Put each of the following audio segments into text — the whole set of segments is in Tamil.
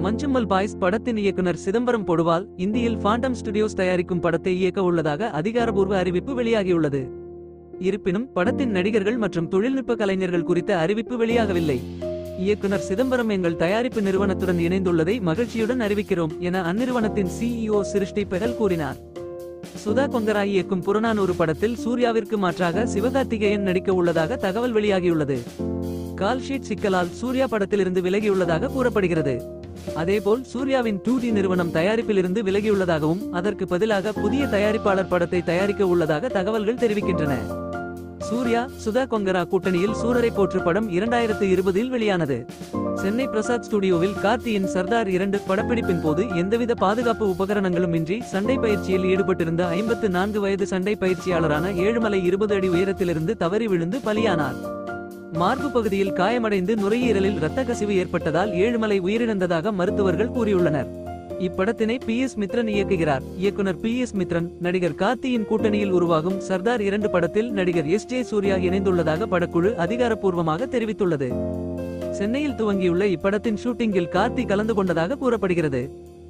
மஞ்சுமல் பாய்ஸ் படத்தின் இயக்குனர் சிதம்பரம் பொடுவால் இந்தியில் ஃபாண்டம் ஸ்டுடியோஸ் தயாரிக்கும் படத்தை இயக்க உள்ளதாக அதிகாரப்பூர்வ அறிவிப்பு வெளியாகியுள்ளது. இருப்பினும் படத்தின் நடிகர்கள் மற்றும் தொழில்நுட்ப கலைஞர்கள் குறித்த அறிவிப்பு வெளியாகவில்லை. இயக்குனர் சிதம்பரம் எங்கள் தயாரிப்பு நிறுவனத்துடன் இணைந்துள்ளதை மகிழ்ச்சியுடன் அறிவிக்கிறோம் என அந்நிறுவனத்தின் CEO சிருஷ்டி பெஹல் கூறினார். சுதா கொங்கரா இயக்கும் புறநானூறு படத்தில் சூர்யாவிற்கு மாற்றாக சிவகார்த்திகேயன் நடிக்க உள்ளதாக தகவல் வெளியாகியுள்ளது. கால்ஷீட் சிக்கலால் சூர்யா படத்திலிருந்து விலகியுள்ளதாக கூறப்படுகிறது. அதேபோல் சூர்யாவின் 2D நிறுவனம் தயாரிப்பிலிருந்து விலகியுள்ளதாகவும் அதற்கு பதிலாக புதிய தயாரிப்பாளர் படத்தை தயாரிக்க உள்ளதாக தகவல்கள் தெரிவிக்கின்றன. சூர்யா சுதா கொங்கரா கூட்டணியில் சூரரை போற்று படம் 2020இல் வெளியானது. சென்னை பிரசாத் ஸ்டுடியோவில் கார்த்தியின் சர்தார் 2 படப்பிடிப்பின் போது எந்தவித பாதுகாப்பு உபகரணங்களும் இன்றி சண்டை பயிற்சியில் ஈடுபட்டிருந்த 54 வயது சண்டை பயிற்சியாளரான ஏழுமலை 20 அடி உயரத்திலிருந்து தவறி விழுந்து பலியானார். மார்பு பகுதியில் காயமடைந்து நுரையீரலில் இரத்த கசிவு ஏற்பட்டதால் ஏழுமலை உயிரிழந்ததாக மருத்துவர்கள் கூறியுள்ளனர். இப்படத்தினை PS மித்ரன் இயக்குகிறார். இயக்குனர் PS மித்ரன் நடிகர் கார்த்தியின் கூட்டணியில் உருவாகும் சர்தார் 2 படத்தில் நடிகர் SJ சூர்யா இணைந்துள்ளதாக படக்குழு அதிகாரப்பூர்வமாக தெரிவித்துள்ளது. சென்னையில் துவங்கியுள்ள இப்படத்தின் ஷூட்டிங்கில் கார்த்தி கலந்து கொண்டதாக கூறப்படுகிறது.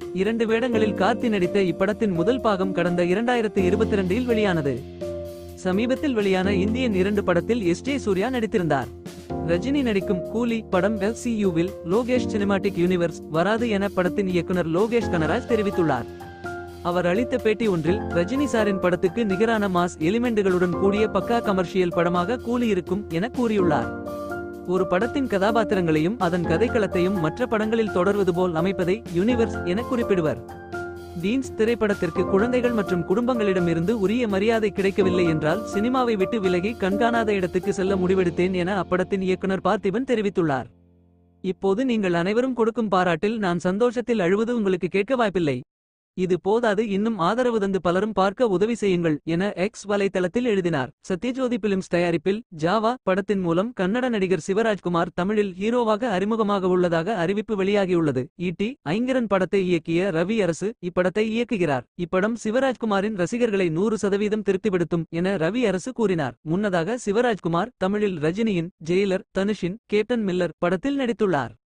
2 வேடங்களில் கார்த்தி நடித்த இப்படத்தின் முதல் பாகம் கடந்த 2022இல் வெளியானது. சமீபத்தில் வெளியான இந்தியன் 2 படத்தில் SJ சூர்யா நடித்திருந்தார். ரஜினி நடிக்கும் கூலி படம் FCUவில் லோகேஷ் சினிமாட்டிக் யூனிவர்ஸ் வராது என படத்தின் இயக்குனர் லோகேஷ் கனராஜ் தெரிவித்துள்ளார். அவர் அளித்த பேட்டி ஒன்றில் ரஜினி சாரின் படத்துக்கு நிகரான மாஸ் எலிமெண்டுகளுடன் கூடிய பக்கா கமர்ஷியல் படமாக கூலி இருக்கும் என கூறியுள்ளார். ஒரு படத்தின் கதாபாத்திரங்களையும் அதன் கதைக்களத்தையும் மற்ற படங்களில் தொடர்வது போல் அமைப்பதை யூனிவர்ஸ் என குறிப்பிடுவர். டீன்ஸ் திரைப்படத்திற்கு குழந்தைகள் மற்றும் குடும்பங்களிடமிருந்து உரிய மரியாதை கிடைக்கவில்லை என்றால் சினிமாவை விட்டு விலகி கண்காணாத இடத்துக்கு செல்ல முடிவெடுத்தேன் என அப்படத்தின் இயக்குனர் பார்த்திபன் தெரிவித்துள்ளார். இப்போது நீங்கள் அனைவரும் கொடுக்கும் பாராட்டில் நான் சந்தோஷத்தில் அழுவது உங்களுக்கு கேட்க வாய்ப்பில்லை. இது போதாது, இன்னும் ஆதரவு தந்து பலரும் பார்க்க உதவி செய்யுங்கள் என எக்ஸ் வலைத்தளத்தில் எழுதினார். சத்யஜோதி பிலிம்ஸ் தயாரிப்பில் ஜாவா படத்தின் மூலம் கன்னட நடிகர் சிவராஜ்குமார் தமிழில் ஹீரோவாக அறிமுகமாக உள்ளதாக அறிவிப்பு வெளியாகியுள்ளது. ஈட்டி ஐங்கரன் படத்தை இயக்கிய ரவி அரசு இப்படத்தை இயக்குகிறார். இப்படம் சிவராஜ்குமாரின் ரசிகர்களை 100% திருப்திப்படுத்தும் என ரவி அரசு கூறினார். முன்னதாக சிவராஜ்குமார் தமிழில் ரஜினியின் ஜெயிலர், தனுஷின் கேப்டன் மில்லர் படத்தில் நடித்துள்ளார்.